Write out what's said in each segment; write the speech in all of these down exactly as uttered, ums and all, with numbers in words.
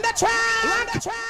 the track. Run the track.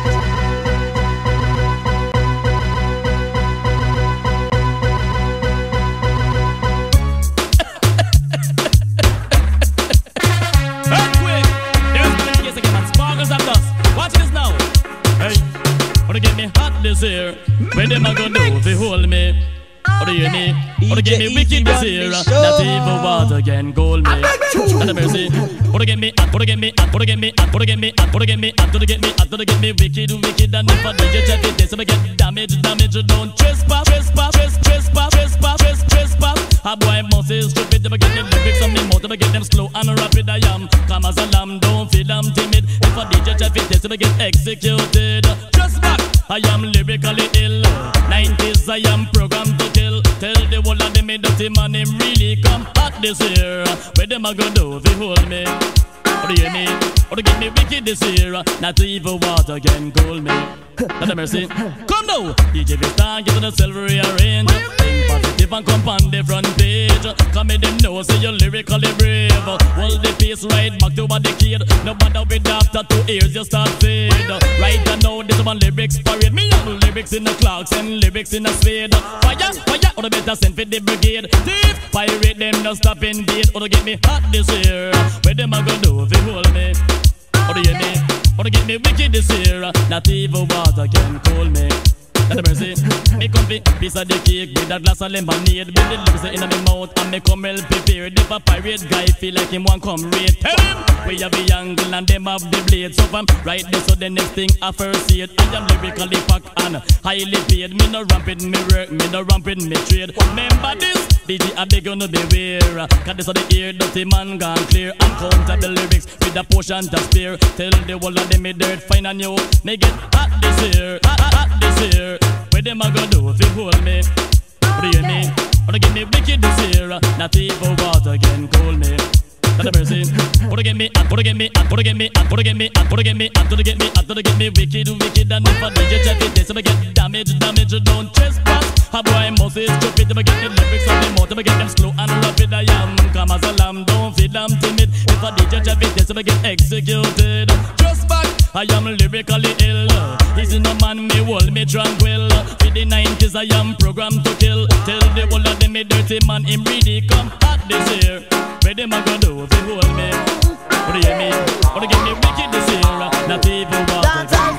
Earthquake. There's the case again, man. Sparkles and dust. Watch this now. Hey, wanna get me hot this year? Where them a gonna do if they hold me? What do you mean? What to get me wicked this year? Not even water can cool me. And mercy. What to get me? What to get me? What to get me? What to get me? What to get me? What to get me? What to get me wicked, wicked, and if I do you check it, this I get damage, damage. Don't trespass, trespass, trespass, trespass, trespass, trespass. A boy must be stupid. If I get the lyrics on me mouth, if I get them slow and rapid, I am calm as a lamb. Don't feel I'm timid. If I D J check it, this I get executed. Just back. I am lyrically ill. nineties I am programmed to kill. Tell the whole of them me dirty man him really come hot this year. Where them a go do if they hold me? What do you mean? What to get me wicked this year? Not even water can cool me. Not a mercy. Come now, D J Vistan get on the silver rearrange. Think positive and come on the front page. Come me them know say you're lyrically brave. Hold the pace right back to what the kid. No matter with after two ears you start fade. Right now this one lyrics parade. Me have lyrics in the clocks and lyrics in the spade. Fire, fire, or the better send for the brigade. Thief, pirate them no stop in beat. Or to get me hot this year. Where them a go do if they hold me? What do you mean? What to get me wicked this year? Not even water can cool me. That's a mercy. Me come fi piece of the cake with a glass of lemonade. With the lips in my mouth and me come well prepared. If a pirate guy feel like him want come raid, tell him we have the angle and them have the blade. So from right there, so the next thing I first see it. I am lyrically packed and highly paid. Me no ramping me work, me no ramping me trade. Remember this, D J I beg you no beware. Cause this of the ear dirty man gone clear. And counter the lyrics with a portion to spare. Tell the whole of them me dirt fine and you. Me get hot this year, hot, hot, hot this year. Where them a go do if they hold me? What do you mean? What to get me wicked this year? Not even water can cool me. That's a mercy. What to get me? What to get me? What to get me? What to get me? What to get me? What to get me? What to get me wicked, wicked, and if I D J check it, this I get damage, damage. Don't trespass. A boy must be stupid. If I get the lyrics on them mouth, if I get them slow and rapid, I am calm as a lamb. Don't feel I'm timid. If I D J check it, this I get executed. Just back. I am lyrically ill. He's no man, me hold me tranquil. With the nineties I am programmed to kill. Tell the whole of them me dirty man, him really come hot this year. Where them a go do if they hold me? What do you mean? What to get me wicked this year? Not even water. Dance and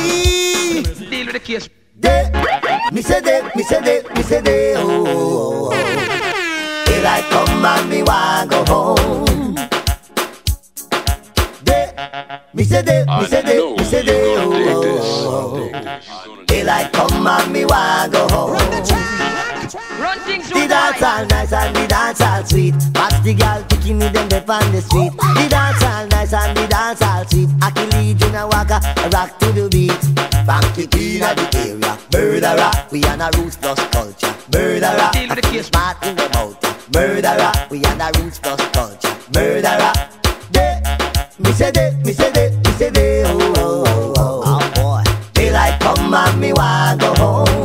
style. Deal with the case. Day, me say day, me say day, me say day. Oh, oh, oh. Till I come and me want go home. Day, me say day, me say day, me say day. Oh, oh, oh. Till I come and me want go home. Run things The dance all nice and the dance all sweet. Watch the girl picking me them deep on the street. The dance all nice and the dance all sweet. Aki Legion and Waka rock to the beat. Funky Queen of the area, murderer. We on a roots plus culture, murderer. Deal with the case. Smart in the mouth, murderer. We on a roots plus culture, murderer. Day, me say day, me say day, me say day. Oh, oh, oh, oh, oh boy. Daylight come and me want go home.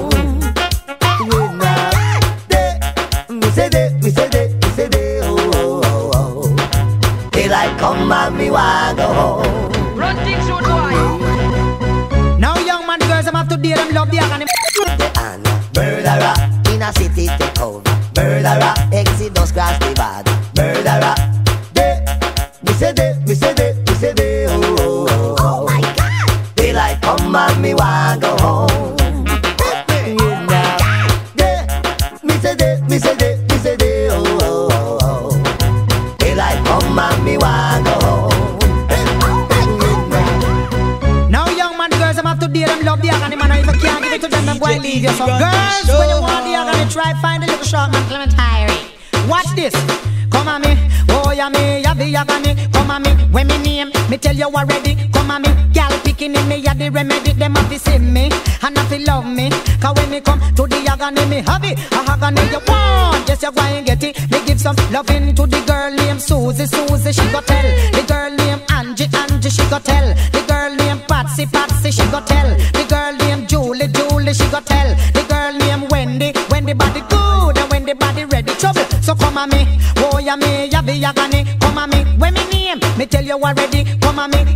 Me say day, me say day, me say day. Oh, oh, oh, oh. Daylight come and me want go home. Run things so boy. Now young man, the girls them have to date them, love the agony. And murderer in a city take over. Murderer exodus cross the border. Murderer day, me say day, me say day, me say day. Oh, oh, oh, oh my God. Daylight come and me want go home. Day, me say day, me say day, me say day. Oh, oh, oh, oh. Daylight come and me want go home. Now young man, the girls them have to date them, love the agony. Man, if you can't give it to them, then boy leave you. So girls, when you want the agony, try find a little short man, Clement Hyrie. Watch this. Come on me, oh yeah me, yeah the agony. Come on me, when me name, me tell you already. Come on me, gal picking in me, yeah the remedy. Them have to see me, and have to love me. Cause when me come to the agony, me have it. A agony you want, yes you go and get it. Me give some loving to the girl named Susie, Susie she go tell. The girl named Angie, Angie she go tell. The girl named Patsy, Patsy she go tell. The girl named Julie, Julie she go tell. The girl named Wendy, Wendy body good and when the body ready trouble. So come on me, oh yeah me, yeah the agony. Come on me, when me name, me tell you already. Come on me, yeah pick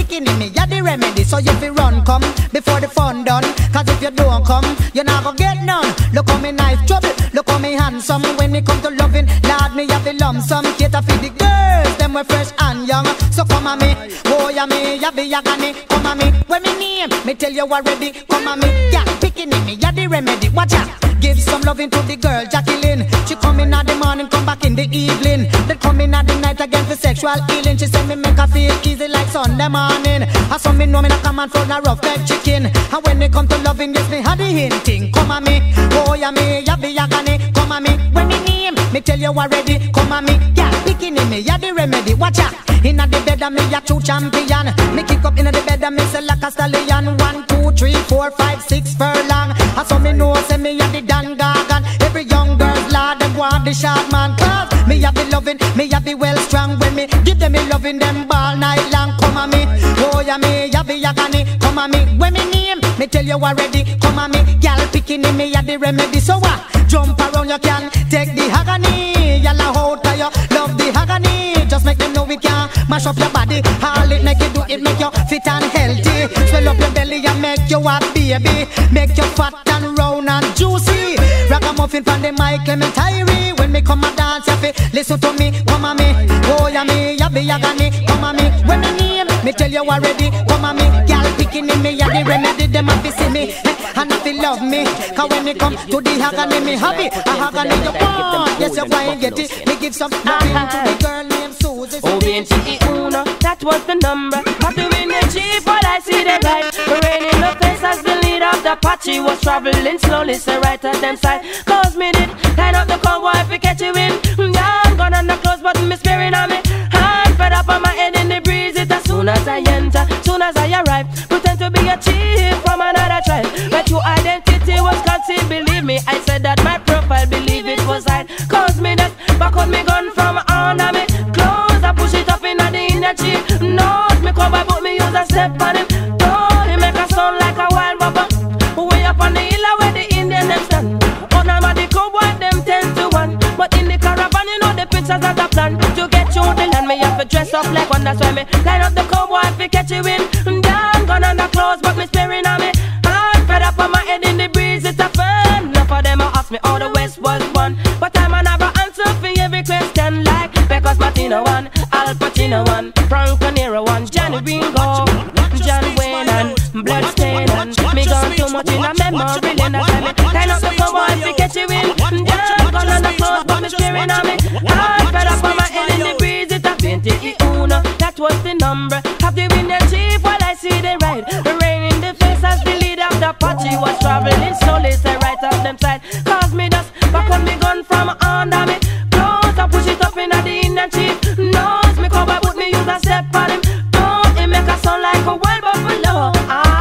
picking in me, yeah the remedy. So you fi run come before the fun done. Cause if you don't come, you're not gonna get none. Look how me nice trouble, look how me handsome. When it come to loving, Lord me have the lump sum. Cater for the girls, them we fresh and young. So come on me, oh yeah me, yeah be yagani. Come on me, when me name, me tell you already. Come on me, yeah picking in me, yeah the remedy. Watch out, give some loving to the girl Jacqueline. She come in at the morning, come back in the evening. Then come in at the night again for sexual healing. She say me make her feel easy like Sunday morning. I saw me know me not come and from a rough dead chicken. And when it come to loving, yes me had the hinting. Come on me, oh yeah me, yeah be yagani. Come on me, when me name, me tell you already. Come on me, yeah picking in me, yeah the remedy. Watch out, inna the bed and me a true champion. Me kick up inna the bed and me say like a stallion. One, two, three, four, five, six furlong. I saw me know say me a the Dan Gargan. Every young girl's lad them want the short man. Cause me a be loving, me a be well strong. When me give them me loving them all night long. Come on me, oh yeah me a be yagani. Come on me, when me name, me tell you already. Come on me, gal picking in me a the remedy. So what? Jump around you can take the agony. Yalla hold to you, love the agony. Just make them know we can mash up your body. All it make you do it make you fit and healthy. Swell up your belly and make you a baby. Make you fat and round and juicy. Ragamuffin from the mic, Clement Tyree. When me come and dance, you fi listen to me. Come on me, oh yeah me, ya be yagani. Come on me, when me name, me tell you already. Come on me, gal picking in me, ya the remedy. Them a fi see me, and if you love me. Cause when it come to the agony, me happy. A agony you want, yes you go and get it. Me give some loving to the girl named Susie. Oh, twenty uno, that was the number. Have to win the cheap, but I see the right. Rain in the face as the lead of the Apache was traveling slowly, so right at them side. Cause me did line up the cowboy if we catch you in. I'm gone on the clothes, but me spearing on me. Hand fed up on my head in the breeze. It as soon as I enter, soon as I arrive. Pretend to be a chief from another tribe. But your identity was concealed, believe me. I said that my profile, believe it was hide. Cause me that back on me gun from under me. Close, I push it up in the inner cheek. Nose me cover, but me use a step on him. Don't he make a sound like a wild bubba. Way up on the hill where the Indian them stand. On I'm a the cowboy, them ten to one. But in the caravan, you know the pictures that I plan. To get you the land, me have to dress up like one. That's why me line up the cowboy if we catch you in. Down, gun on the clothes, but me staring on me. Hand fed up on my head in the breeze, it's a fun. Enough of them ask me how the West was won. But I'm an never answer for every question like because Martina one, Al Pacino one, Franco Nero one, Johnny Ringo, John Wayne and Bloodstain and me gone too much in a memory lane. That's why me line up the cowboy if we catch you in. Down, gun on the clothes, but me staring on me. Hand fed up on my head in the breeze, it's a twenty uno. That was the number. Have the win the chief while I see the ride. The rain in the face as the lead of the Apache was traveling slowly, say right up them side. Cause me just back on me gun from under me. Close, I push it up in the inner chief. Nose me cover, but me use a step on him. Don't it make a sound like a wild buffalo.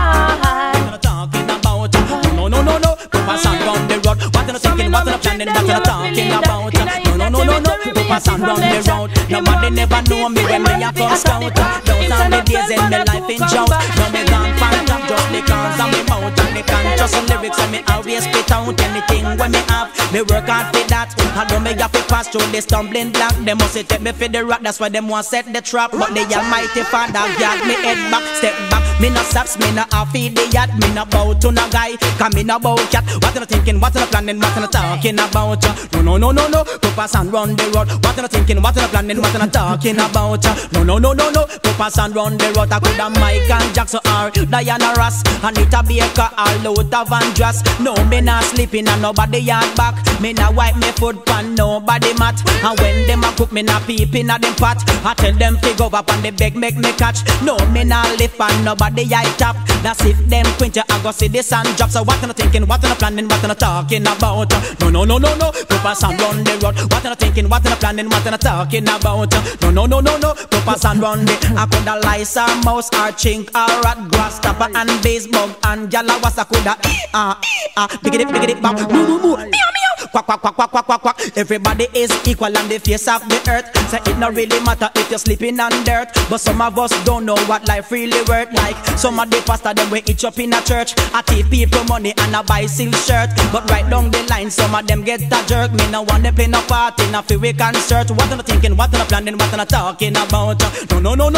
Ah, talking about no no no no. Papa San on the road. What am I thinking? What am I planning? What am I talking about? No no no no no. Papa San on the road. Nobody never know me when me a first out. Those are the days in my life in drought. Now me gone fan top just the cans of me mouth and the conscious lyrics and me always spit out anything when me have. Me work hard for that. I know me have to pass through the stumbling block. They must take me for the rock. That's why them want set the trap. But the Almighty Father got me head back, step back. Me no stops, me no half idiot. Me no bow to no guy, cause me no bow cat. What am I thinking? What am I planning? What am I talking about? No no no no no. Papa San run the road. What am I thinking? What am I planning? What am I talking about? No no no no no. Papa San run the road. I coulda Michael Jackson or Diana Ross, Anita Baker or Luther Vandross. No, me not sleeping and nobody yard back. Me not wipe me foot pan nobody mat. And when them a cook, me not peeping at them pot. I tell them to go up on the beg make me catch. No, me not lift and nobody eye tap. That's if them quint you, I go see the sun drop. So what am I thinking? What am I planning? What am I talking about? No no no no no. Papa San run the road. What am I thinking? What am I planning? What am I talking about? No no no no no. Papa San run the. I coulda lice or mouse or chink or rat, grasshopper and baseball and gyal was I coulda ah ah biggity biggity bam moo moo moo meow meow quack quack quack quack quack quack quack. Everybody is equal on the face of the earth. So it not really matter if you're sleeping on dirt. But some of us don't know what life really worth like. Some of the pastor them we each up in a church. I take people money and I buy silk shirt. But right down the line some of them get a jerk. Me no want them play no part in a free concert. What am I thinking? What am I planning? What am I talking about? No no no no no.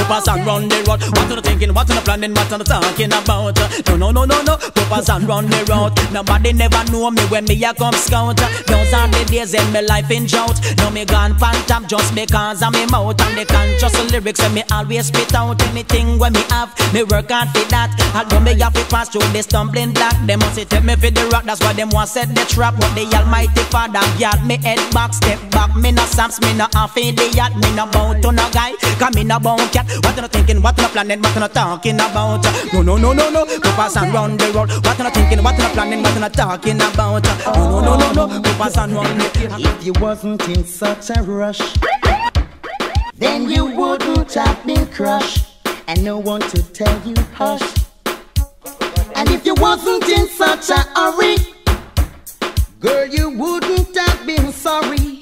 Papas and run the road. What are you thinking? What are you planning? What are you talking about? No, no, no, no, no. Papas and run the road. Nobody never know me when me a come scout. Those are the days in my life in drought. Now me gone phantom just because of me mouth and the conscious lyrics when me always spit out anything when me have. Me work hard for that. Although me have to pass through the stumbling block. Them must say take me for the rock. That's why them want set the trap. But the Almighty Father got me head back, step back. Me no saps, me no half idiot. Me no bound to no guy. Cause me no bound cat. What you thinking? What you planning? What you talking about? No, no, no, no, no. Go pass and run the road. What you thinking? What you planning? What you talking about? No, no, no, no, no. Go pass and run the road. If you wasn't in such a rush, then you wouldn't have been crushed, and no one to tell you hush. And if you wasn't in such a hurry, girl, you wouldn't have been sorry.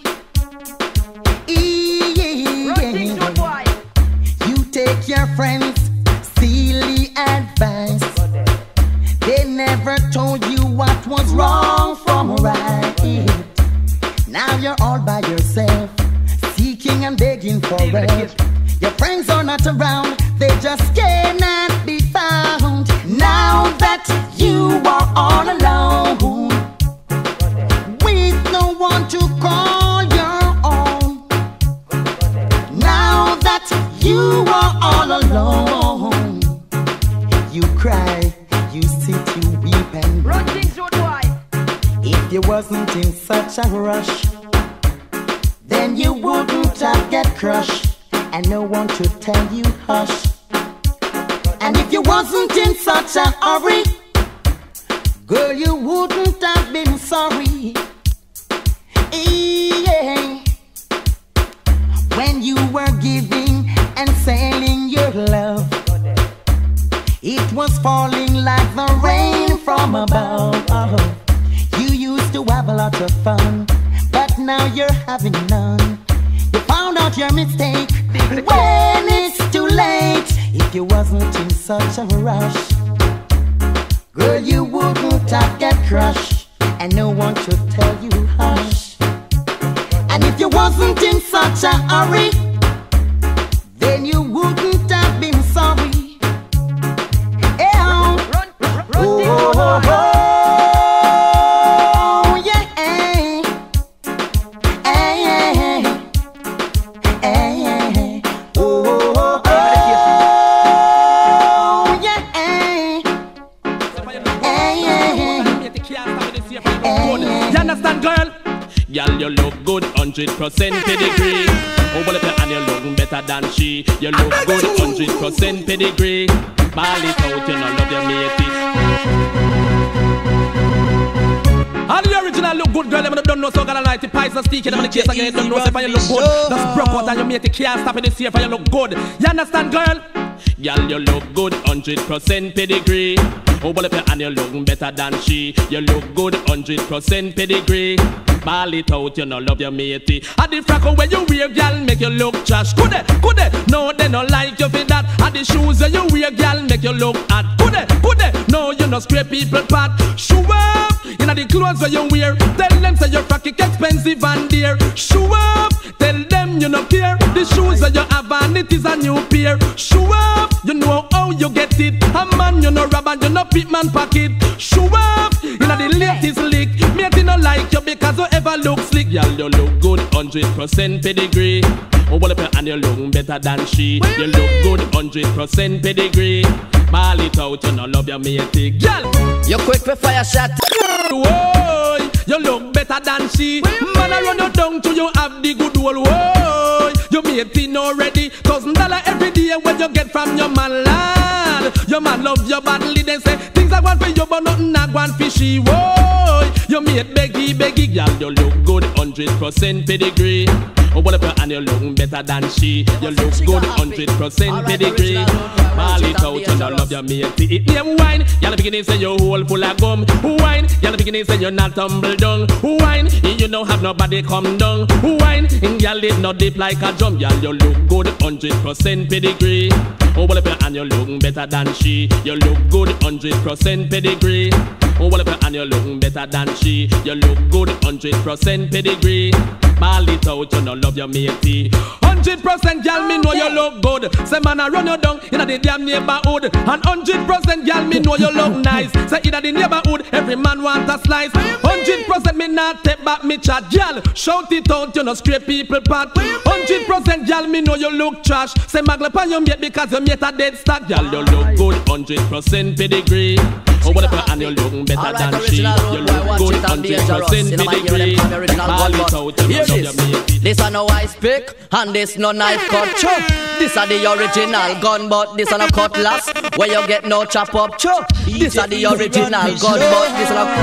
Yeah. You take your friends' silly advice. They never told you what was wrong from right. Now you're all by yourself, seeking and begging for help. Your friends are not around, they just cannot be found. Now that you are all alone, with no one to call your own. Now that you are all alone, you cry, you sit, you weep and Run things your way. if you wasn't in such a rush, then you wouldn't have get crushed, and no one to tell you hush. And if you wasn't in such a hurry, girl, you wouldn't have been sorry. Yeah. When you were giving and selling your love, it was falling like the rain from above. You used to have a lot of fun, but now you're having none. You found out your mistake when it's too late. If you wasn't in such a rush, girl, you wouldn't have get crushed, and no one should tell you hush. And if you wasn't in such a hurry, then you wouldn't have been sorry. Yeah. Run, run, run Oh, things oh, your oh, way. oh. Girl, you look good, hundred percent pedigree. Oh, well, if you and you look better than she. You look good, hundred percent pedigree. Ball it out, you know, love your matey. All the original look good, girl. Them don't know so gonna like the pies and stick. Them in the case again, don't know if you look good. That's broke out and you matey can't stop in this year if you look good. You understand, girl? Girl, you look good, hundred percent pedigree. Oh, well, if you and you look better than she. You look good, hundred percent pedigree. Ball it out, you know, love your matey. At the frack where you wear, girl, make you look trash. Could they, could they? No, they don't like you for that. At the shoes that you wear, girl, make you look hot. Could they, could they? No, you know, scrape people pot. Show up, you know, the clothes that you wear. Tell them say your frack is expensive and dear. Show up, tell them you no care. The shoes that you have and it is a new pair. Show up, you know how you get it. A man, you know, rubber, you know, pit man pocket. Show up, you know, the latest lick. Matey no like you because you ever look slick. Y'all, you look good, hundred percent pedigree. Oh, well, and you look better than she. You look good, hundred percent pedigree. Ball it out, you know, love your matey. Girl, You quick for fire shot. whoa, you look better than she. Man, I run you down to you have the good old whoa. You matey no ready. Thousand dollar every day when you get from your man lad. Your man love you badly, they say things are going for you, but nothing are going for she. Whoa, you mate beggy, beggy, girl, you look good, hundred percent pedigree. Oh, what if you and you look better than she? You look good, hundred percent pedigree. Ball it out, you know, love your matey. It name wine, y'all beginning say you're whole full of gum. Wine, y'all beginning say you're not tumble down. Wine, you know have nobody come down. Wine, and y'all it not deep like a drum. Y'all you look good, hundred percent pedigree. Oh, well, if you and you look better than she. You look good, hundred percent pedigree. Oh, well, and you're looking better than she. You look good, hundred percent pedigree. Ball it out, you no love your matey. Hundred percent, girl, me know you look good. Say man, I run you down in the damn neighborhood. And hundred percent, girl, me know you look nice. Say in the neighborhood, every man want a slice. Hundred percent, me not take back me chat, girl. Shout it out, you know scrape people pat. Hundred percent, girl, me know you look trash. Say maglep on your mate because your mate a dead stock, girl. You look good, hundred percent pedigree. Oh, whatever, and you look better right, than she. You look good, hundred percent pedigree. Ball it out, you know love your matey. This a no ice pick, and this no knife cut, chop. This a the original gun, but this a no cutlass, where you get no chop up, chop. This a the original gun, but this a no.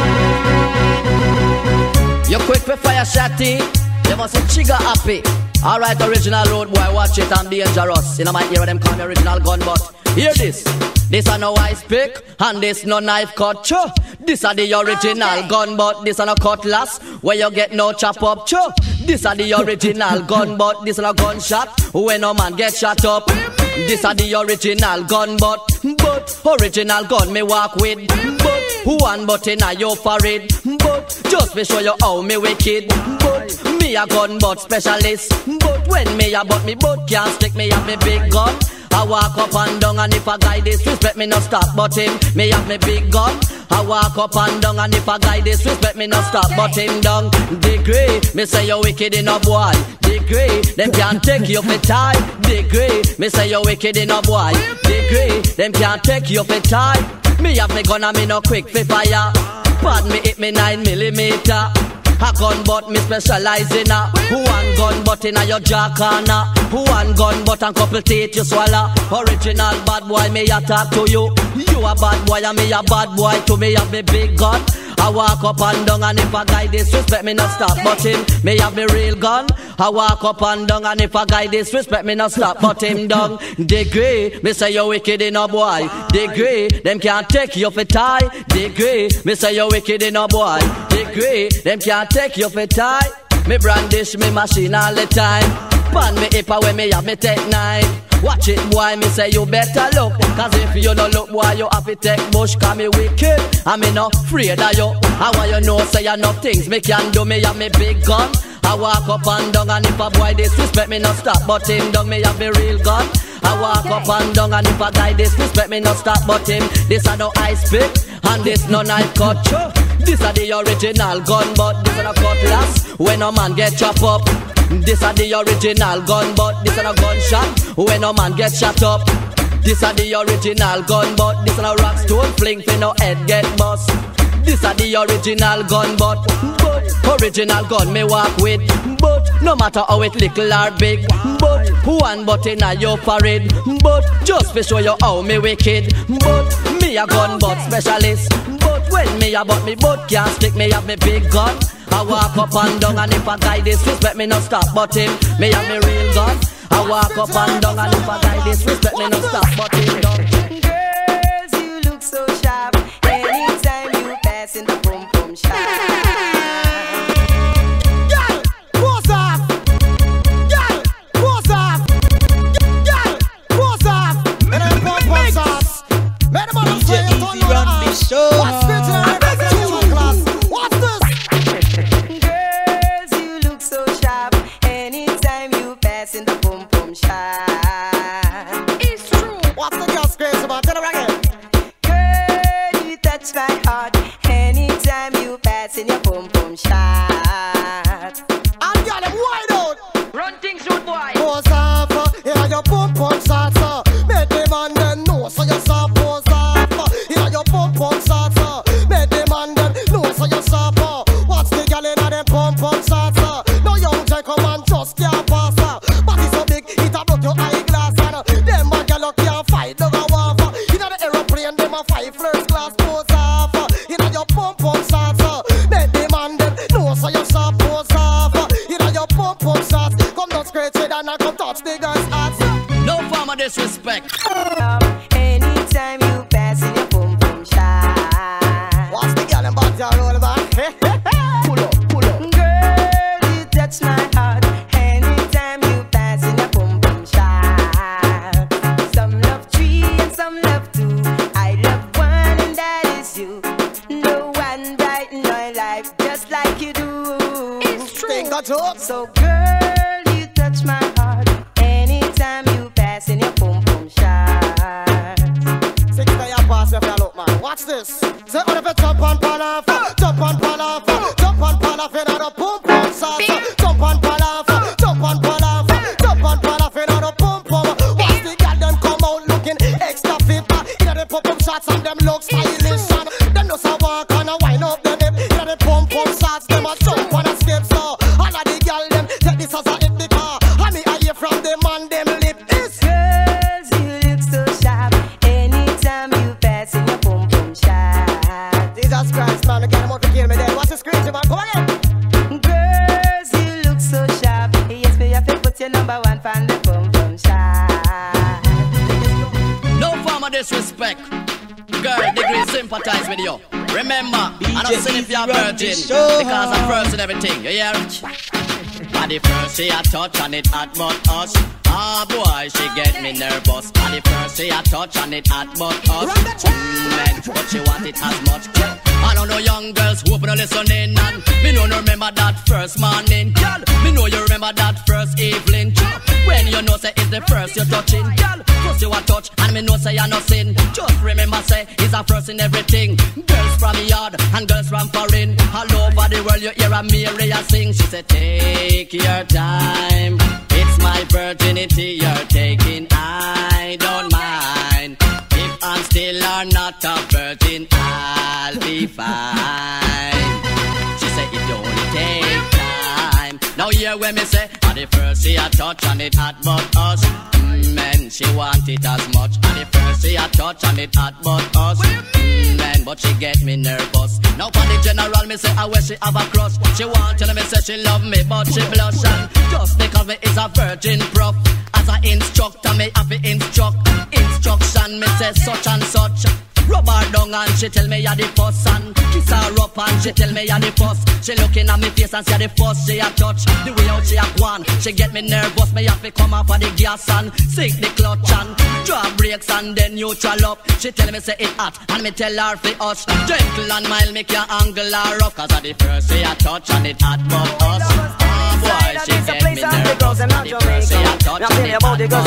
You quick for fire shotty, you must say trigger happy. Alright, original road boy, watch it and dangerous. You know my ear them call me original gun, but hear this. This a no ice pick, and this no knife cut, chop. This a the original gun, but this a no cutlass, where you get no chop up, chop. This a the original gun, but this a no gunshot, when no man get shot up. This a the original gun, but but original gun me walk with, but one button a your forehead, but just be show you how me wicked, but me a gun but specialist, but when me a but me but can't stick me have me big gun. I walk up and down, and if a guy disrespect me no stop but him, me have me big gun. I walk up and down, and if a guy disrespect me no stop but him down. Degree, me say you wicked in a boy. Degree, them can't take you for tie. Degree, me say you wicked in a boy. Degree, them can't take you for tie. Me have me gun and me no quick for fire. Pad me hit me nine millimeter. A gun but me specialize in a one gun but in a your jaw corner. One gun but and couple teeth you swallow. Original bad boy me a talk to you. You a bad boy and me a bad boy. To me have me big gun. I walk up and down, and if a guy disrespect me no stop but him, me have me real gun. I walk up and down, and if a guy disrespect me no stop but him down. Degree, me say you wicked in a boy. Degree, them can't take you for tie. Degree, me say you wicked in a boy. Degree, them can't take you for tie. Me brandish me machine all the time. Pan me hip when me have me take nine. Watch it boy, me say you better look. Cause if you don't look boy, you have to take bush. Cause me wicked, and me not afraid of you. I want you know say enough things me can do. Me have me big gun. I walk up and down, and if a boy disrespect me no stop but him down, me have me real gun. I walk up and down, and if a guy disrespect me no stop but him. This a no ice pick, and this no knife cut. This a the original gun, but this a no cutlass, when a man get chop up. This a the original gun, but this a no gunshot, when a man get shot up. This a the original gun, but this a no rock stone fling for no head get bust. This a the original gun, but but original gun me walk with, but no matter how it little or big, but one button a your forehead, but just to show you how me wicked, but me a gun but specialist, but when me a but me but can't stick me have me big gun. I walk up and down, and if a guy disrespect me no stop but him, me have me real gun. I walk up and down, and if a guy disrespect me no stop but him down. Girls, you look so sharp. Anytime you pass in the boom boom shop. Girl, pose off. Girl, pose off. Girl, pose off. And then pump pump sauce. Make the mother say you turn on the show. What's this in the representation class? What's this? Girls, you look so sharp. Anytime you pass in the boom boom shop. It's true. What's the girl screams about? Tell her again. Girl, you touch my heart. Anytime you pass in your boom boom shot. And girl, them wide out. Run things, rude boy. Pose off, uh, yeah, your pump pump shots, uh. Make the man then know so you saw pose off, uh. Yeah, your pump pump shots, uh. Make the man then know so you saw, uh. Watch the girl inna them pump pump shots, uh. No young Jack come and just can't pass, uh. Body so big, it a broke your eyeglass, and uh. Them a girl can't fight, no go off, uh. Inna the aeroplane, them a fight first class, pose off, uh. Inna your pump pump shots, uh. Make the man then know so you saw pose off, uh. Inna your pump pump shots. Come down scratch it and I come touch the girl's ass. No form of disrespect. Anytime you pass in your boom boom shot. Watch the girl and back down roll back. Pull up, pull up. Girl, you touch my heart. Anytime you pass in your boom boom shot. Some love three and some love two. I love one and that is you. Watch out. So girl, you touch my heart anytime you pass in your boom boom shot. Six day you pass if you look, man. Watch this. Say all of it jump on palafa, jump on palafa, jump on palafa in a boom boom salsa. Jump on palafa, jump on palafa, jump on palafa in a boom boom. Watch the girl them come out looking extra fit. Inna the pop up shots and them look stylish. And them just a walk and a wind up the hip. Inna the pump pump shots, them a jump on a step so. All of the girl them take this as a hit the car. And me I hear from them and them lip is. Girls, you look so sharp anytime you pass in your boom boom shot. Jesus Christ, man, again, I'm out to kill me then. What's the screen, man? Come again. Girls, you look so sharp. Yes, me have to put your number one fan the boom boom shot. No form of disrespect. Girl, degree sympathize with you. Remember, I don't say if you're a virgin because I'm first in everything. You hear? And the first she a touch and it hot but us. Ah boy, she get me nervous. And the first she a touch and it hot but us. Mm, man, but she want it as much. I don't know young girls who open listening and me know no remember that first morning, girl. Me know you remember that first evening, when you know say it's the first you're touching, girl. First you a touch and me know say you're nothing. Just remember say it's a first in everything. Girls from yard and girls from foreign, all over the world you hear a Mary a sing. She said take your time, it's my virginity you're taking. I don't mind if I'm still or not a virgin, I'll be fine. She said if you only take time. Now hear when me say, at the first she a touch and it hot but us. Mm, man, she want it as much. At the first she a touch and it hot but us. Mm, man, but she get me nervous. Now for the general me say, I wish she have a crush. She want to me say she love me but she blush. And just because me is a virgin prof, as a instructor me have to instruct. Instruction me say such and such. Rub her down and she tell me you're the first. And kiss her up and she tell me you're the first. She looking at me face and say the first she a touch. The way out she a gone, she get me nervous. Me have to come off of the gas and sink the clutch and draw brakes and then neutral up. She tell me say it hot and me tell her fi hush. Gentle and mild make your angle her up. Cause of the first she a touch and it hot but us. Oh boy, she get me nervous. And the first she a touch and it hot but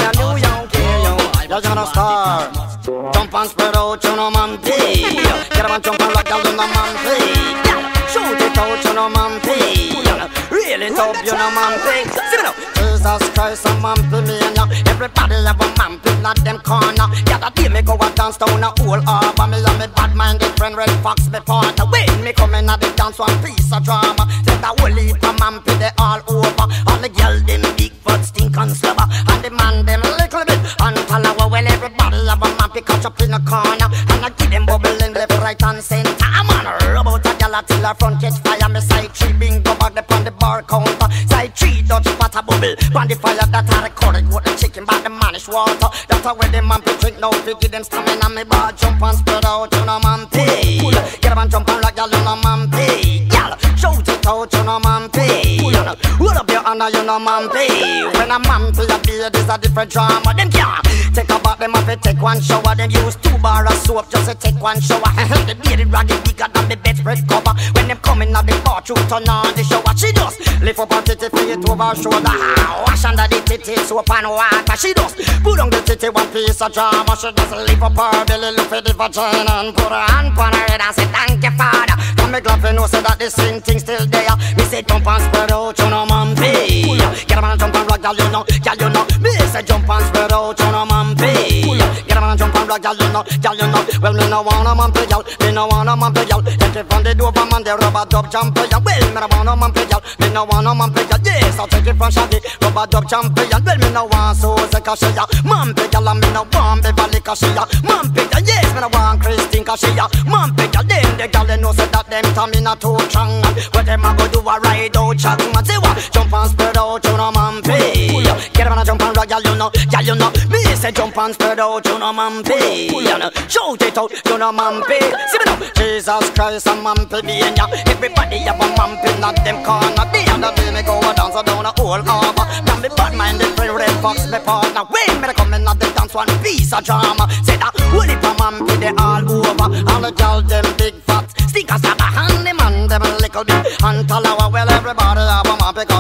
us. You're gonna star. Jump and spread out, you know, man, pee. Get up and jump and rock out, you know, man, pee. Shoot it out, you know, man, pee. Really tough, you know, man, pee. See me now. Jesus Christ, a man, pee me and ya. Everybody have a man, pee, not them corner. Yeah, that day me go a dance down a whole harbor. Me and me bad-minded friend Red Fox me partner. When me come in at the dance, one piece of drama. Say that whole heap of man, pee, they all over. All the girl, them big foot stink and slobber. And the man, them little bit and follow. When everybody have a man, pick catch up in a corner. And I give them bubbling left, right and center. I'm on a rub out a gal till her front catch fire. Me side three bingo back up on the bar counter. Side three Dutch pot a bubble. On the fire that I recorded with the chicken by the manish water. That's how when the man pick drink now. We give them stamina. Me bar jump and spread out, you know man pay. Get up and jump and rock, gal, you know man pay. Gal, shout it out, you know man pay. Hold up your honor, you know man pay. When a man pay a beard is a different drama. Them can't take a bath, them have to take one shower. Them use two bar of soap just to take one shower. The bearded ragged bigger than the bedspread cover. When them coming out the bathroom, turn on the shower. She just lift up her titty, feet over her shoulder. Wash under the titty, soap and water. She just put on the titty, one piece of drama. She just lift up her belly, look for the vagina and put her hand on her head and say thank you, Father. Come me glad you know say that the same thing still there. Me say jump and spread out, you know man pay. Get up and jump and rock, girl, you know, girl, you know. Me say jump and spread out, you know man pay. Get up and jump and rock, girl, you know, girl, you know. Well, me no wanna man pay, girl, me no wanna man pay, girl. Take it from the Dover man, the rubber dub champion. Well, me no wanna man pay, girl, me no wanna man pay, girl. Yes, I'll take it from Shaggy, rubber dub champion. Well, me no want Susie Kashia, man pay, girl, and me no want Beverly Kashia, man pay, girl. Yes, me no want Christine Kashia, man pay, girl. Then the girl they know say that them stamina too strong. What them a go do a ride out, chat, man say what? Jump and spread out, you know man pay. Get up and jump and rock, girl, you know, girl, you know. Me say jump and spread out, you know man pay. You know, shout it out, you know man pay. See me now, Jesus Christ, a man pay me and ya. Everybody have a man pay, not them corner. The other day me go a dance down a whole harbor. Now me bad minded friend Red Fox me partner. When me come in at the dance, one piece of drama. Say that whole heap of man pay, they all over. All the girl them big fat, stinkers have a hand, the man them a little bit. And tell her well everybody have a man pay, cause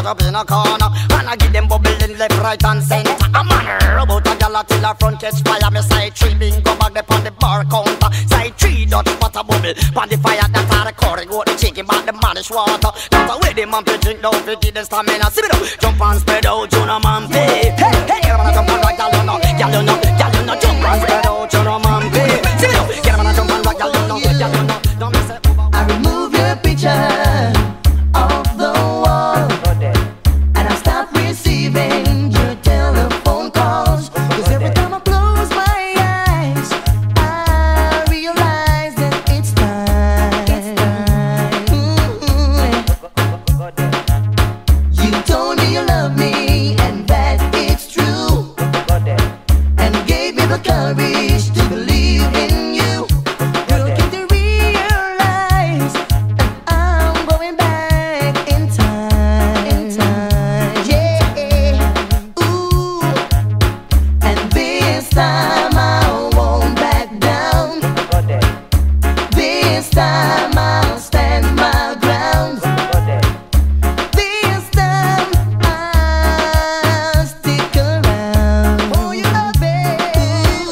shut up in a corner. And I give them bubbling left, right and center. I'm on her about a gal till her front catch fire. Me side three bingo bag up on the bar counter. Side three dot pot a bubble. Pan the fire that are the curry. Go the chicken back the manish water. That's the way the man to drink down to give the stamina. See me now, jump and spread out, you know man pay. Hey, hey, get on a jump and rock, gal you know, gal you know, gal you know, jump and spread out, you know man pay. See me now, get on a jump and rock, gal you know, gal you know. Don't miss it. I remove your picture off the wall, and I stop receiving your telephone calls. Cause every time I close my eyes, I realize that it's time. Mm-hmm. You told me you love me and that it's true, and gave me the courage to believe in you. Girl, can't you realize that I'm going back in time? In time, yeah. Ooh, and this time I won't back down. This time I'll stand my ground. This time I'll stick around. Oh, you love it.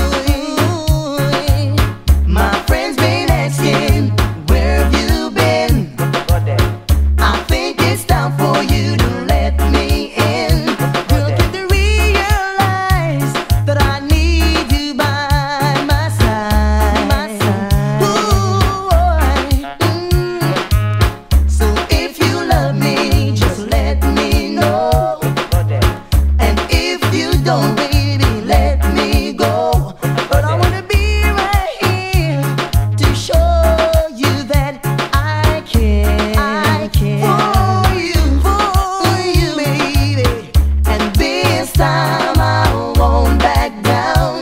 Ooh, my friends been asking, where have you been? I think it's time for you to let me in. Girl, can't you realize that I need you by my side? My side. Ooh, mm. So if you love me, just let me know. And if you don't, baby, let me go. But I wanna be right here to show you that I care. I care for you, for you, baby. And this time I won't back down.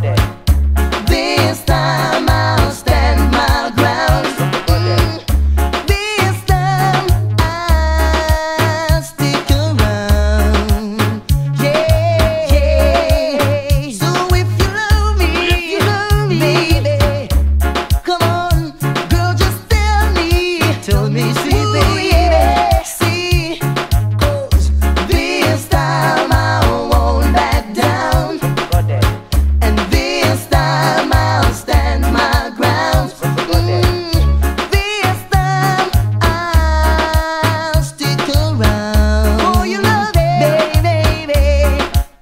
This time I'll stand my ground. Mm. This time I'll stick around. Yeah, yeah. So if you love me, if you love me, baby, come on, girl, just tell me, tell me, sweet baby, see, 'cause this time I won't back down, and this time I'll stand my ground. Mm, this time I'll stick around. Oh, you love it, baby.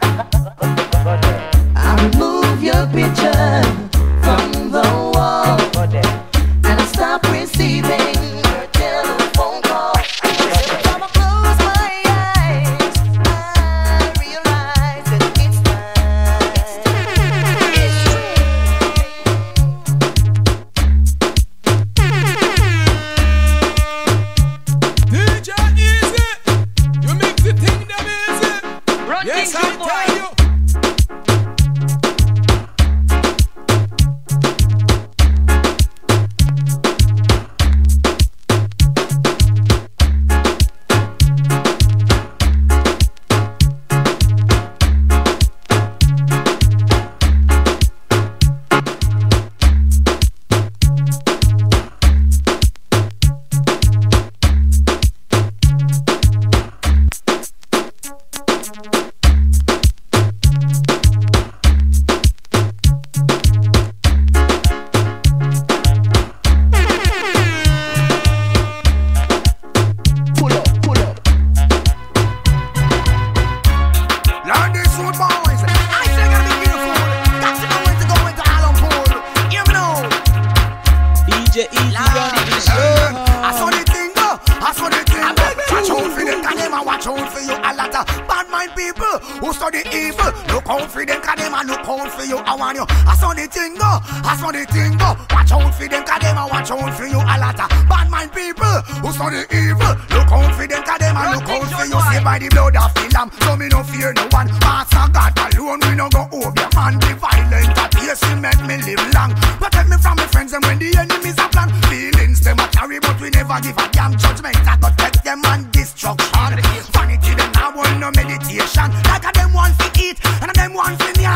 I remove your picture from the wall, and I stop receiving your telephone call. Every time I close my eyes, I realize that it's time. It's true. D J Easy, you make the thing them easy. Run Yes, things I up, boy. tell you. Pull up, pull up. Learn this road, boys. I say gotta be beautiful. Got to know when to go into Allen Pool. Hear me now. D J Easy running the show. I saw the thing go, I saw the thing go. Watch out for them, cause them a watch out for you. A lot of bad mind people who study evil. Look out for them, cause them a look out for you. I want you. I saw the thing go, I saw the thing go. Watch out for them, cause them a watch out for you. A lot of bad mind people who study evil. Look out for them, cause them a look out for you. Say by the blood of the lamb, so me no fear no one. Master God alone, we no go over your man. The violent at yes, he make me live long. Protect me from my friends and when the enemies are plan. Feelings them a carry, but we never give a damn. Judgment I go take them and destruction. Vanity them now want no meditation. Like a them want to eat and a them want to yam.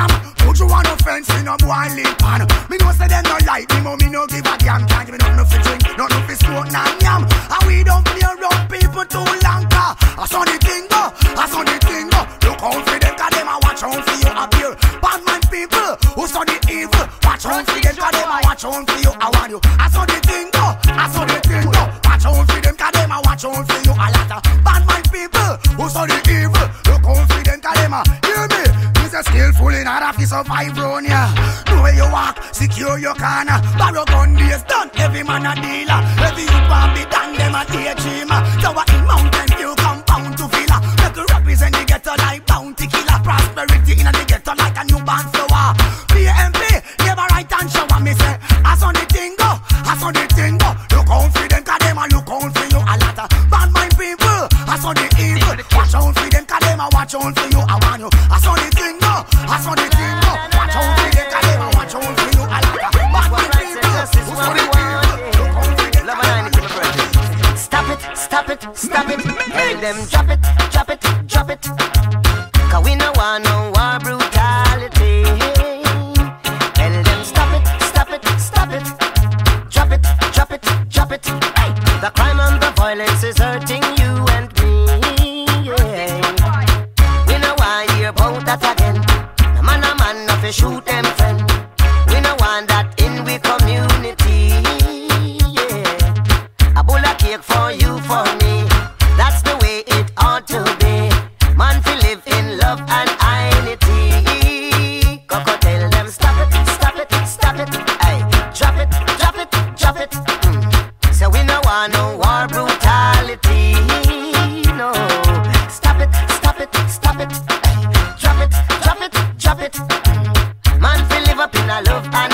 Put you on a fence in a boy live pan. Me know say them no like me, but me no give a damn. Can't give me nothing for drink, nothing for smoke, nah yam. And we don't play around people too long. I saw the thing go, I saw the thing go. Look out for them, cause them a watch out for you up here. Bad man people who saw the evil, watch out for them, cause them a watch out for you. I want you. I saw the thing go, I saw the thing go. Watch out for them, cause them a watch out for you. A lot of bad man people who saw the evil, look out for them, cause them a hear me. He's a skillful in order to survive round ya. Know where you walk, secure your corner. Barrow gun days done, every man a dealer. Every youth want be done, them a daydreamer. Tower in Mountain View, compound to villa. Make you represent the ghetto like bounty killer. Prosperity in the ghetto like a newborn flower. P M P, never right and shower. Me say, I saw the thing go, I saw the thing go. Look out for them, cause them a look out for you. A lot of bad mind people, I saw the evil. Watch out for them, cause them a watch out for you. I want you. I saw the thing go, I saw the thing go. Watch out for them, cause them a watch out for you. A lot of bad mind people, who saw the evil. Look out for them, Stop it, stop it, stop it. Tell them drop it, drop it, drop it. Cause we no want no war brutality. Tell them stop it, stop it, stop it. Drop it, drop it, drop it. Hey. The crime and the violence is hurting you and me. Yeah. We no want hear about that again. No man a man no fi shoot them friend. We no want that in we community. A bowl of cake for you, for me. That's the way it ought to be. Man fi live in love and unity. Coco tell them stop it, stop it, stop it. Ay, drop it, drop it, drop it. Mm. So we no want no war brutality. No, stop it, stop it, stop it. Ay, drop it, drop it, drop it. Mm. Man fi live up in a love and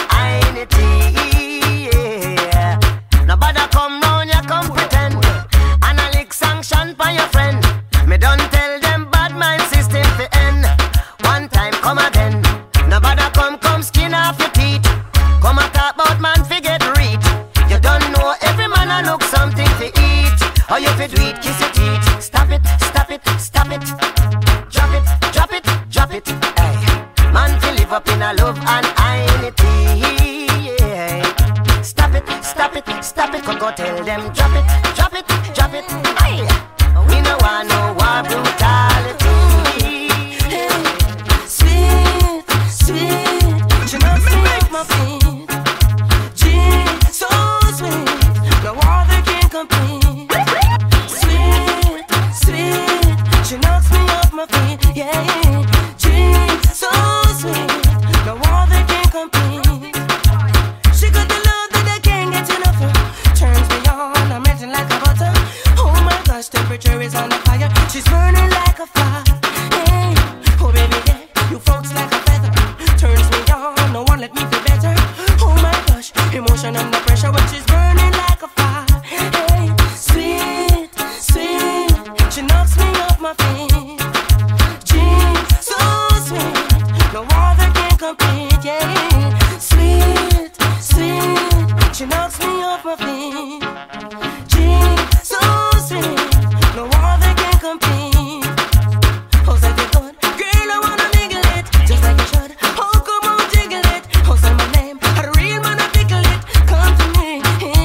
unity. Yeah. Nobody come round, you come pretend. And a lick sanction for your friend. Me don't tell them bad mind system fi end. One time come again. Nobody come, come skin off your teeth. Come and talk about man fi get reach. You don't know every man a look something fi eat. Or you fi do it, kiss your teeth. Stop it, stop it, stop it. Drop it, drop it, drop it. Hey. Man fi live up in a love and unity. Yeah. Stop it, stop it, stop it. Go tell them drop it, drop it, drop it. Aye. We no want no war brutality. Hey, sweet, sweet, she knocks me off my feet. Gee, so sweet, no other can compete. Sweet, sweet, she knocks me off my feet. Yeah, gee, so sweet, no other can compete. She got the love that I can't get enough of. Turns me on, I'm melting like a butter. Oh my gosh, temperature is on the fire. She's burning like a fire. Hey, oh baby, yeah, you folks like a feather. Turns me on, no one let me feel better. Oh my gosh, emotion under pressure when she's burning like a fire. Hey, sweet, sweet, she knocks me off my feet. Gee, so sweet, no other can compete. Yeah, sweet, sweet, she knocks me off my feet. Gee, so sweet, no other can compete. Oh, say they good, girl, I wanna mingle it, just like you should. Oh, come on, jiggle it. Oh, say my name, a real man, I pickle it. Come to me,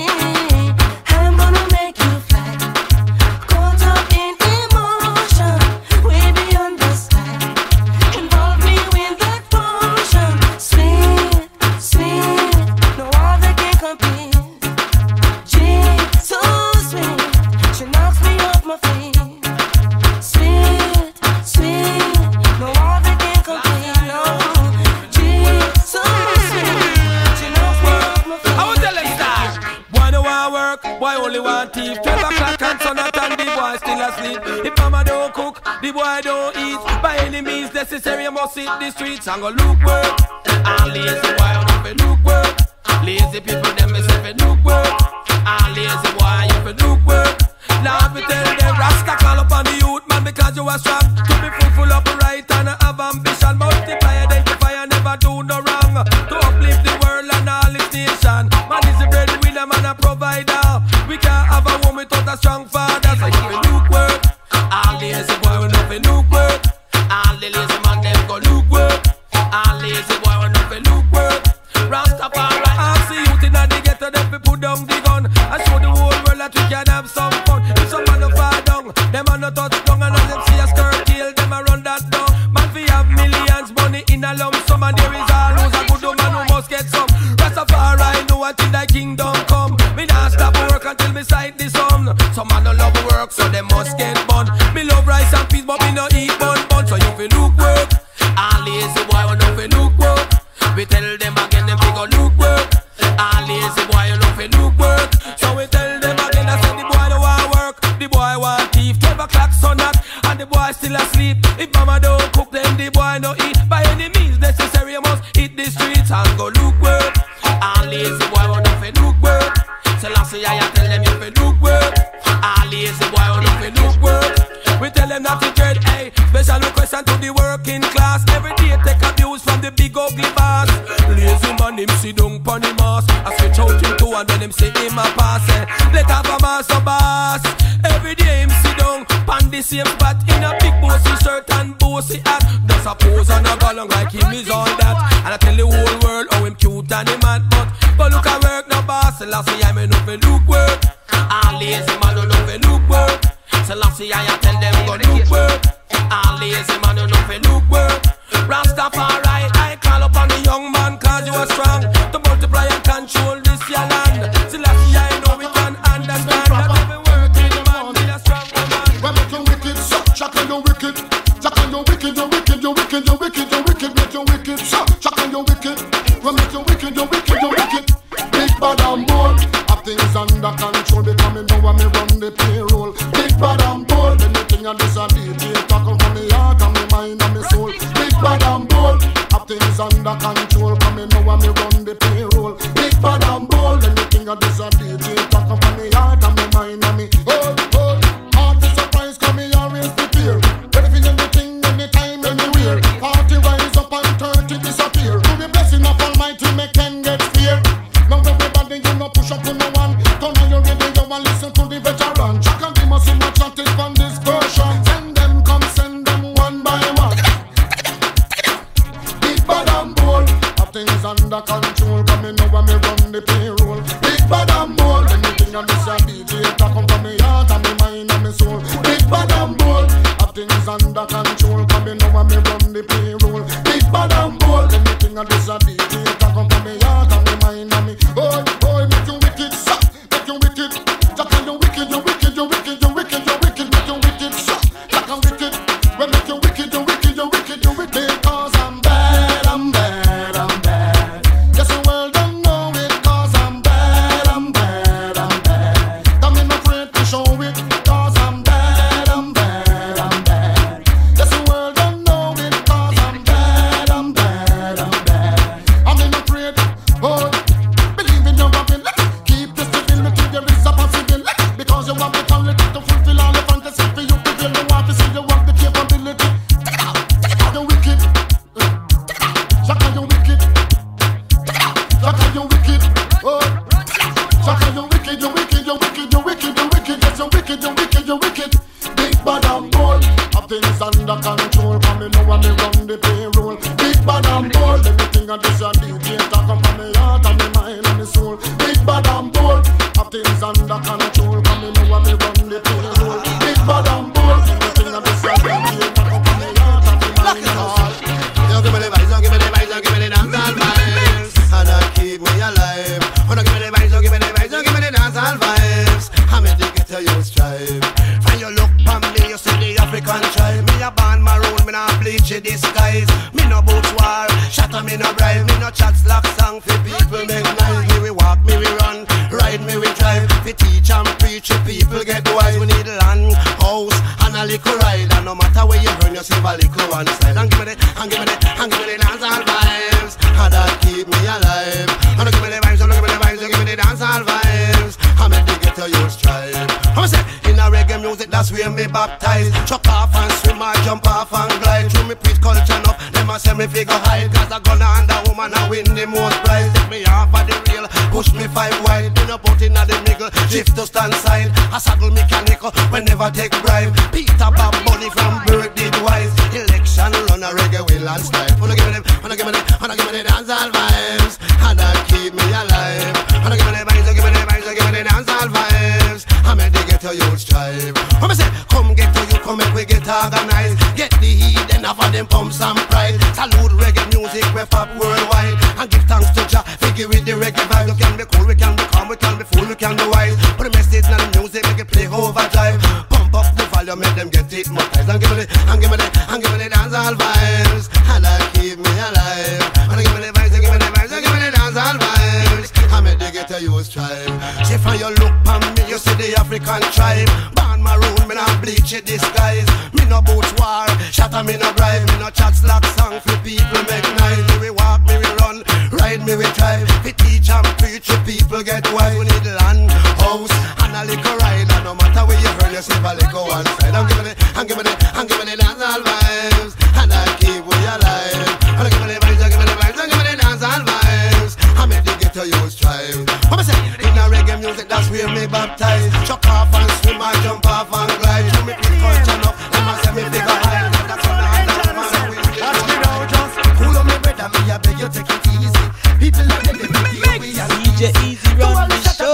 I'm gonna make you fly. Caught up in emotion, way beyond the sky. Involve me with that potion. Sweet, sweet, no other can compete. Gee, so sweet, she knocks me off my feet. Sweet, sweet, no other can compete. No, gee, so sweet, she knocks me off my feet. I will tell them star. Boy no want work, boy only want thief. Twelve o'clock and sun out and the boy still asleep. If mama don't cook, the boy don't eat. By any means necessary, you must hit the streets and go look work. And lazy boy, you know fi look work. Lazy people, them me say fi look work. And lazy boy, you fi look work. Now we tell them Rasta call upon the youth man because you are strong. To be fruitful, upright and have ambition. Multiply, identify and never do no wrong. To uplift the world and all its nation. Man is the breadwinner, man a provider. We can't have a woman without a strong father. So you fi look work. All lazy boy will not fi look work. All the lazy man them go look work. All lazy boy want till thy kingdom come. Me not stop work until me sight the sun. Some man don't love work, so they must get bun. Me love rice and peas, but me no eat bun bun. So you feel look work. All lazy boy, we no feel look work. We tell them again, them figure look work. All lazy boy, you no feel look work. So we tell them again, I say the boy don't want work. The boy want thief. Twelve o'clock sun up, and the boy still asleep. If mama don't cook, then the boy no eat. By any means necessary, you must hit the streets and go look work. All lazy boy, we no feel look work. So last year I tell them you feel look work. All lazy boy, we no feel look work. We tell them not to dread, hey. Special request to the working class. Every day take abuse from the big ugly boss. Lazy man, him sit down pon the mass. I switch out him too and then him say him a pass. Eh. Let have a master boss. Every day him sit down pon the same spot in a big bossy shirt and bossy hat. Does a pose and a go along like him is all that. And I tell the whole world how him cute and him mad. But go look at work no boss. Last year I may not feel look work. All lazy man don't know feel look work. So last year I tell them go look work. All lazy man don't know feel look work. Rastafari, I call upon the young man cause you are strong to multiply and control this your land. So last year I know we can understand that every working man be a strong man. Well, make you wicked, so Jack and you wicked. Jack and you wicked, you wicked, you wicked, you wicked, you wicked, make you wicked, so Jack and you wicked. Well, make you wicked, you wicked, you wicked. Big bad and bold, have things under control because me know when me run the payroll. Big bad and bold, anything I this a D J talk from me heart and me mind and me soul. Big bad and bold, have things under control because me know when me run the payroll. Big bad and bold, anything I this a D J talk from me heart and me mind and me oh oh. Heart is surprise, come me always prepare. Ready for anything, anytime, anywhere. Party rise up and thirty disappear. To the blessing of Almighty, make ten get fear. Now everybody you know push up on no one. Turn on your radio and listen to the veteran. Jack and them must see much at it from this version. Send them, come send them one by one. Big bad and bold, have things under control. Come in now and me run the payroll. Big bad and bold, anything on this a D J talk come from me heart and me mind and me soul. Big bad and bold, have things under control. Come in now and me run the payroll. Big bad and bold, anything on this a D J talk come from me heart and me mind and me oh oh. Make you wicked, so make you wicked. Jack and you wicked, you wicked, you wicked, you wicked, you wicked, make you wicked, so Jack and wicked. Well, make you wicked, you wicked, you wicked, you wicked. Because I'm bad, I'm bad, I'm bad. Yes, the world don't know it. Cause I'm bad, I'm bad, I'm bad. I'm not afraid to show it. Cause I'm bad, I'm bad, I'm bad. Yes, the world don't know it. Cause I'm bad, I'm bad, I'm bad. I'm not afraid. Oh, believe in your ability. Keep the stability, there is a possibility. Because you have the quality to fulfill all the fantasy. For you to feel the want to see you have the capability. You're wicked. Shaka, you're wicked. Shaka, you're wicked. Oh, Shaka, you're wicked, you're wicked, you're wicked, you're wicked, you're wicked. Yes, you're wicked, you're wicked, you're wicked. Big bad and bold, have things under control. Come me know when me run the payroll. Big bad and bold, everything I this a D J talk from me heart and me mind and me soul. Big bad and bold, have things under control. Come me know when me run the payroll. Big bad and bold, everything I this a D J talk from me heart and me mind and me soul. Don't give me the vibes, don't give me the vibes, don't give me the dancehall vibes, and that keep me alive. Oh, don't give me the vibes, don't give me the vibes, don't give me the dancehall vibes. I'm a dig it till you strive. When you look on me, you see the African tribe. Me a band maroon, me not bleach in disguise. Me no boots war, shatter me no bribe. Me no chat slack song for people make nice. Me we walk, me we run, ride me we drive. We teach and preach, people get wise. We need land, house, and a little ride. And no matter where you run, you save a little one side. And give me the, and give me the, and give me the dancehall vibes, and that keep me alive. And don't give me the vibes, don't give me the vibes, don't give me the dancehall vibes. I make the ghetto you strive. I'm say in a reggae music, that's where me baptize. Chuck off and swim or jump off and glide. Through me preach culture enough, them a say me figure high. Cause I gonna and a woman I win the most prize. Take me off of the rail, push me five wide. Then up out in the middle, shift to stand side. A saddle mechanical, we never take bribe. Peter Bob Bunny from birth did wise. Election run a reggae will and style. Wanna give me them, wanna give me them, wanna give me the dancehall vibes, and that keep me alive. Wanna give me the vibes, give me the vibes, give me the dancehall vibes. I make the ghetto you strive. I'ma say, come get to you, come make we get organized. Get the heat, then have them pump some pride. Salute reggae music, we pop worldwide. And give thanks to Jah, we boogie with the reggae vibe. You can be cool, we can be calm, we can be fool, we can be wise. Put the message in the music, make it play overdrive. Pump up the volume, make them get it more tight. And give me the, and give me the, and give me the dancehall vibes. And I keep me alive. And give me the vibes, and give me the vibes, and give me the dancehall vibes. I make the ghetto use tribe. See from your look on me, you see the African tribe. Born maroon, me not bleach it disguise. Me no boots war, shatter me no drive. Me no chat slack song for people make nice. Me we walk, me we run, ride me we drive. We teach and preach, the people get wise. We need land, house, and a little ride. And no matter where you heard, you see a little one side. I'm giving it, I'm giving it, I'm giving it dancehall vibes. And I keep we alive. And I give me the vibes, I give me the vibes, I give me the dancehall vibes. I make the ghetto use strive. What I say? In a reggae music, that's where me baptize. Chuck off and swim and jump off and glide. You make me culture enough, them a say me figure high. That's what I know, man. Watch me now, just cool on me brother, me I beg you take it easy. People like them, they feel we are D J Easy run the show.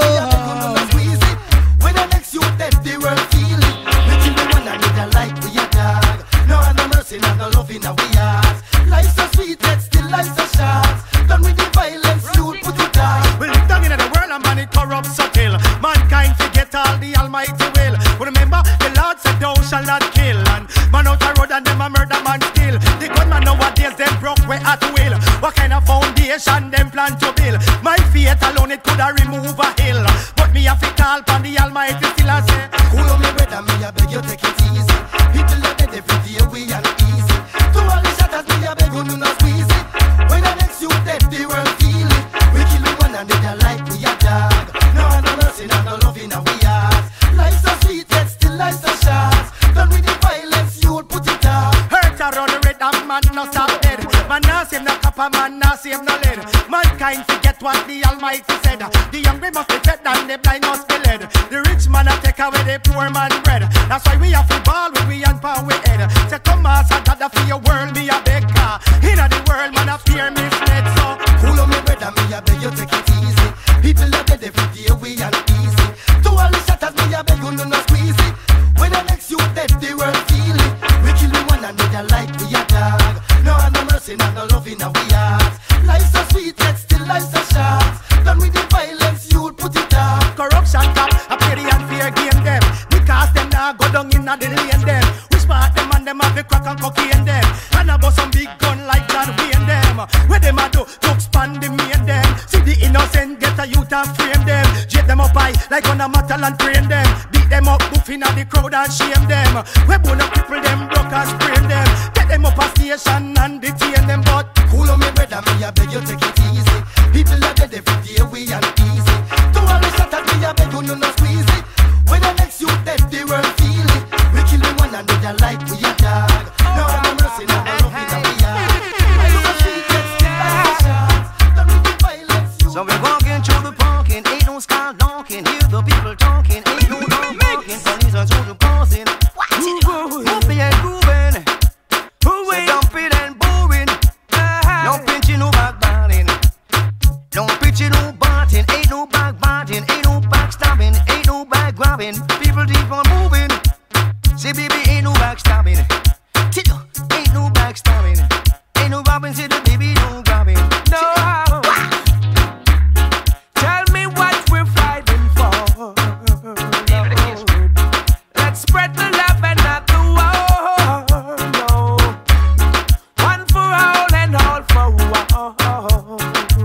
When the next you dead, the world feel it. We kill the one that need a like we a dog. No one no mercy, not no love in a we hearts. Life's so sweet, yet still life's so short. Done with the violence, you put it down. We live down in the world and man it corrupt subtle. Mankind forget all the almighty will. But remember, the Lord said thou shall not kill. And man out the road and them a murder man still. The gunman nowadays them broke way at will. What kind of foundation them plan to build? My faith alone it could have remove a hill. But me have to call upon the almighty still I say, cool on me brother, me I beg you take it easy. People are dead every day, we are easy. To all the shatters, me I beg you no squeeze it. When the next you dead, the world feel it. We kill the one another like we a dog. No one no mercy, no love in a we hearts. Life's so sweet, yet still life's so short. Done with the violence, you'll put it down. Hurt around the red and man no stop dead. Man no save no copper, man no save no lead. Mankind forget what the Almighty said. The hungry must be fed and the blind must be led. The rich man a take away the poor man bread. That's why we have to ball with we and pound with head. Say come master God for your world, me a beg car. Inna the world man a fear me fled so. Cool on me brother, me a beg you take it easy. People are dead every day, we are easy. To all the shatters, me a beg you no no squeeze it. When the next you dead, the world feel it. We kill the one another like we a dog. No one no mercy, no no love in a we hearts. Life's so sweet, yet still life's so short. Done with the violence, you'll put it down. Corruption top, a play the unfair game them. Because them now go down in a the lane them. We smart them and them have the crack and cocaine them. And about some big gun like John Wayne them. Where them a do, to expand the main them. See the innocent get a youth and frame them. Jet them up high like on a metal and train them. Beat them up, buffing at the crowd and shame them. We wanna cripple them, broke and sprain them. Get them up a station and detain them. But cool on me brother, me a beg you take it easy. People are dead every day, we are easy. To all the shatters, me a beg you no no squeeze it. When the next you dead, the world feel it. We kill the one another like we a dog. No one no mercy, no love in a we heart. Life's so sweet, yet still life's so short. Done with the violence, you. So we're walking through the parking, ain't no sky donking. Hear the people talking, ain't no dog barking. Police are through the passing. Watch it, moving and grooving. So dumping and boring. No pinching, no backbiting. No pitching, no barting. Ain't no backbiting, ain't no backstabbing, ain't no back grabbing. People keep on moving. Say baby, ain't no backstabbing. Ain't no backstabbing. Ain't no robbing, say the baby, no grabbing. No. Tell me what we're fighting for. Let's spread the love and not the war. No. One for all and all for one.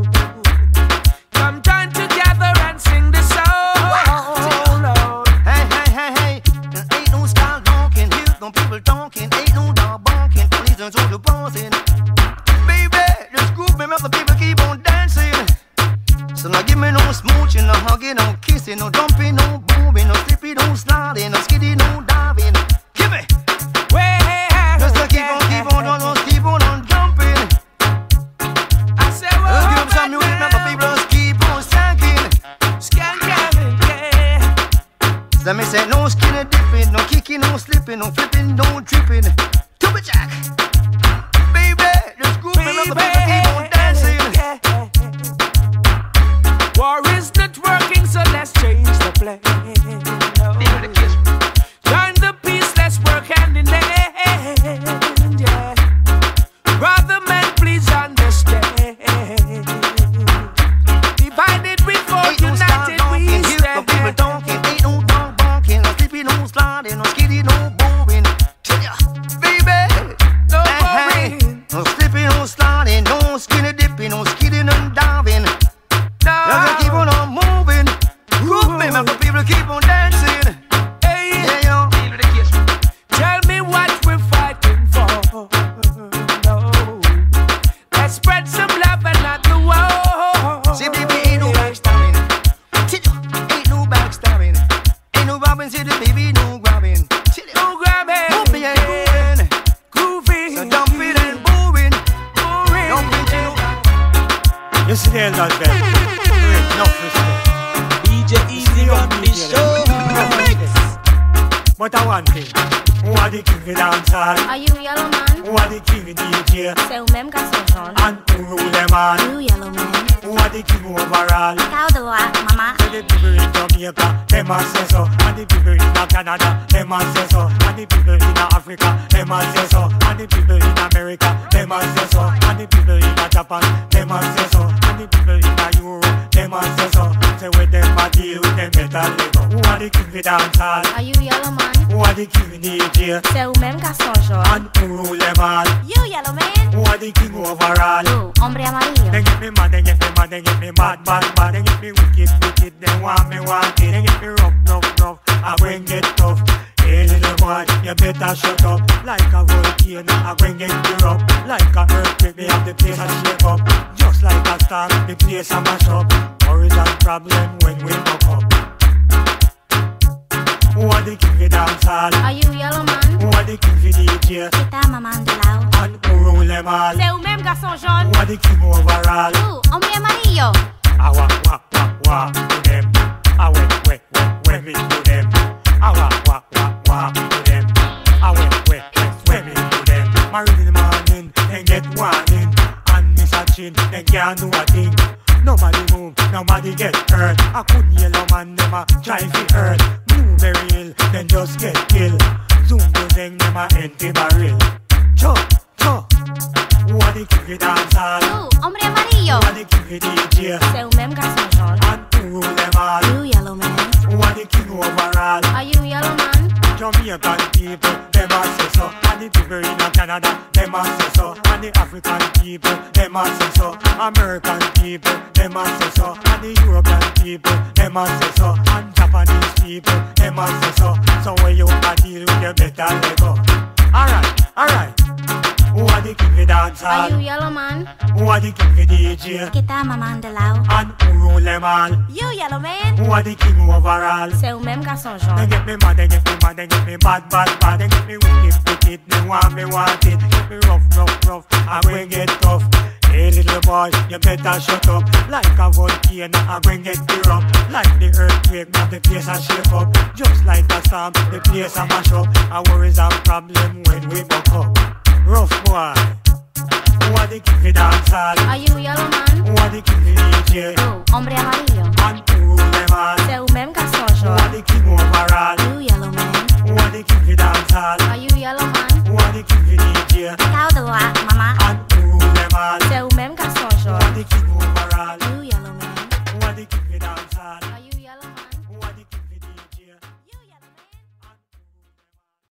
Come join together and sing the song. Lord. Hey, hey, hey, hey. Ain't no style donking. Hear no people talking. Ain't no dog barking. Police are through the passing. Baby, this group me make the people keep on dancing. So now give me no smooching, no hugging, no kissing, no dumping, no booming, no slipping, no sliding, no skiddy, no diving. Give me. Just to keep on, keep on, on, keep on, on jumping. I say, well, let's give them some music, make the people just keep on skanking. Skanking, yeah. Let me say no skinny dipping, no kicking, no slipping, no flipping, no tripping. Tuba jack. Baby, this group me make the people keep on dancing. War is not working, so let's change the love and not the war. See, baby, ain't no backstabbing. Ain't no backstabbing. Ain't no robbing, see the baby, no grabbing. No grabbing. Moving and grooving. Groovy. So dump it and moving. Moving. Dump it, you know. You see the elders there. No respect. D J Easy on the show. But I want thing. Who are the king of dancehall? Are you Yellow Man? Who are the king of D J? C'est ou même qu'à son genre. And who rule them all? You Yellow Man. Who are the king overall? Cow the what, mama? So the people in Jamaica, them a say so. And the people in Canada, them a say so. And the people in Africa, them a say so. And the people in America, them a say so. And the people in Japan, them a say so. And the people in Europe, them a say so. Say with them a deal with them better live. Who are the king of dancehall? Are you Yellow Man? Who are the king of D J? C'est ou même qu'à son genre. And who rule them all? You Yellow Man. Who are the king overall? You, hombre amarillo. They get me mad, they get me mad, they get me mad, bad, bad. They get me wicked, wicked, they want me, want it. They get me rough, rough, rough, I bring it tough. Hey little boy, you better shut up. Like a volcano, I bring it you up. Like a earthquake, me have the place I shake up. Just like a storm, the place I mash up. Worries and problem when we buck up. Who are the king of dancehall? Are you Yellow Man? Who are the king of D J? Kita maman de lao. And who rule them all? C'est ou même qu'à son jaune. Who are the king overall? You, hombre amarillo. I wa wa wa wa to them. I went wait wait wait me to them. I wa wa wa wa to them. I went wait wait wait me to them. Married in the morning, they get warning. And miss a chin, they can't do a thing. Nobody move, nobody get hurt. I couldn't yellow man, them a try to hurt. Blueberry hill, then just get killed. Zoom to them, them a empty barrel. Cho, cho. Who are the king of dancehall? You, hombre amarillo. Who are the king of D J? C'est ou même qu'à son jaune. And who rule them all? You Yellow Man. Who are the king overall? Are you Yellow Man? Jamaican people, them a say so. And the people in Canada, them a say so. And the African people, them a say so. American people, them a say so. And the European people, them a say so. And Japanese people, them a say so. So when you a deal with you better let go. Alright, alright. Who are the king of dancehall? Are you Yellow Man? Who are the king of D J? Kita maman de lao. And who rule them all? You Yellow Man. Who are the king overall? C'est ou même qu'à son They jaune. get me mad, they get me mad, they get me bad, bad, bad. They get me wicked, wicked, they want me, want it. Get me rough, rough, rough, I bring it tough. Hey little boy, you better shut up. Like a volcano, I bring it up. Like the earthquake, now the place I shake up. Just like a storm, the place I mash up. Our worries and problem when we buck up.